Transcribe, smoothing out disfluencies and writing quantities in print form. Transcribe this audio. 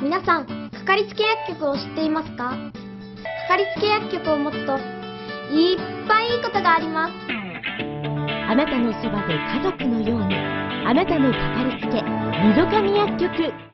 皆さん、かかりつけ薬局を知っていますか？かかりつけ薬局を持つといっぱいいいことがあります。 あなたのそばで家族のように、あなたのかかりつけ、みどかみ薬局。